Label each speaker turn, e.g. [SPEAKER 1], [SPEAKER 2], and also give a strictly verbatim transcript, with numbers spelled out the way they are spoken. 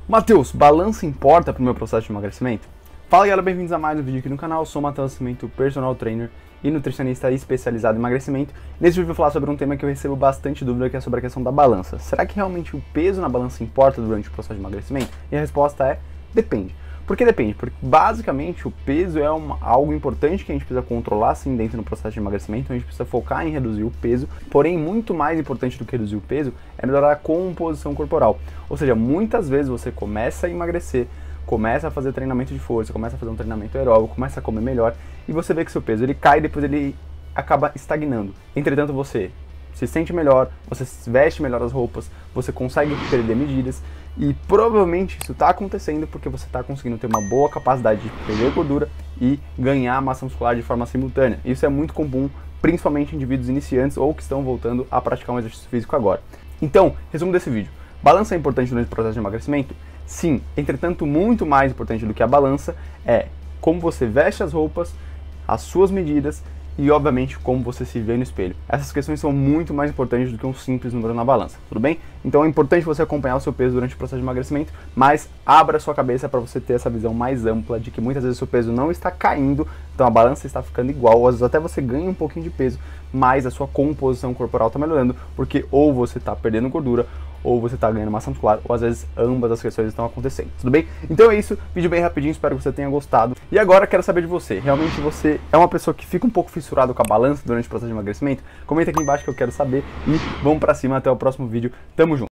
[SPEAKER 1] Matheus, balança importa para o meu processo de emagrecimento? Fala galera, bem-vindos a mais um vídeo aqui no canal. Eu sou o Matheus Nascimento, personal trainer e nutricionista especializado em emagrecimento. Nesse vídeo eu vou falar sobre um tema que eu recebo bastante dúvida, que é sobre a questão da balança. Será que realmente o peso na balança importa durante o processo de emagrecimento? E a resposta é, depende. Por que depende? Porque basicamente o peso é uma, algo importante que a gente precisa controlar sim dentro do processo de emagrecimento, então a gente precisa focar em reduzir o peso, porém muito mais importante do que reduzir o peso é melhorar a composição corporal. Ou seja, muitas vezes você começa a emagrecer, começa a fazer treinamento de força, começa a fazer um treinamento aeróbico, começa a comer melhor e você vê que seu peso ele cai e depois ele acaba estagnando. Entretanto você se sente melhor, você veste melhor as roupas, você consegue perder medidas e provavelmente isso está acontecendo porque você está conseguindo ter uma boa capacidade de perder gordura e ganhar massa muscular de forma simultânea. Isso é muito comum, principalmente em indivíduos iniciantes ou que estão voltando a praticar um exercício físico agora. Então, resumo desse vídeo. Balança é importante durante o processo de emagrecimento? Sim, entretanto muito mais importante do que a balança é como você veste as roupas, as suas medidas e, obviamente, como você se vê no espelho. Essas questões são muito mais importantes do que um simples número na balança, tudo bem? Então é importante você acompanhar o seu peso durante o processo de emagrecimento, mas abra a sua cabeça para você ter essa visão mais ampla de que muitas vezes o seu peso não está caindo, então a balança está ficando igual, às vezes até você ganha um pouquinho de peso, mas a sua composição corporal está melhorando, porque ou você está perdendo gordura, ou você está ganhando massa muscular, ou às vezes ambas as questões estão acontecendo, tudo bem? Então é isso, vídeo bem rapidinho, espero que você tenha gostado. E agora quero saber de você, realmente você é uma pessoa que fica um pouco fissurado com a balança durante o processo de emagrecimento? Comenta aqui embaixo que eu quero saber e vamos pra cima, até o próximo vídeo, tamo junto!